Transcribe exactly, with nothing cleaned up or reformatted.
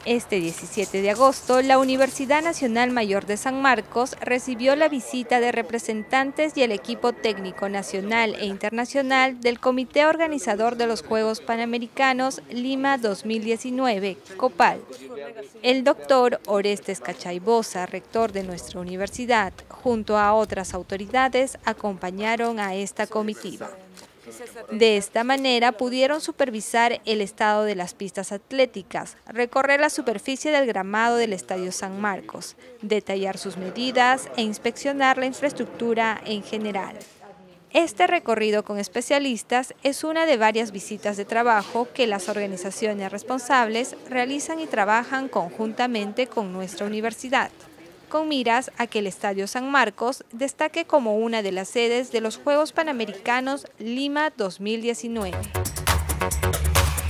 Este diecisiete de agosto, la Universidad Nacional Mayor de San Marcos recibió la visita de representantes y el equipo técnico nacional e internacional del Comité Organizador de los Juegos Panamericanos Lima dos mil diecinueve, COPAL. El doctor Orestes Cachaibosa, rector de nuestra universidad, junto a otras autoridades, acompañaron a esta comitiva. De esta manera pudieron supervisar el estado de las pistas atléticas, recorrer la superficie del gramado del Estadio San Marcos, detallar sus medidas e inspeccionar la infraestructura en general. Este recorrido con especialistas es una de varias visitas de trabajo que las organizaciones responsables realizan y trabajan conjuntamente con nuestra universidad, con miras a que el Estadio San Marcos destaque como una de las sedes de los Juegos Panamericanos Lima dos mil diecinueve.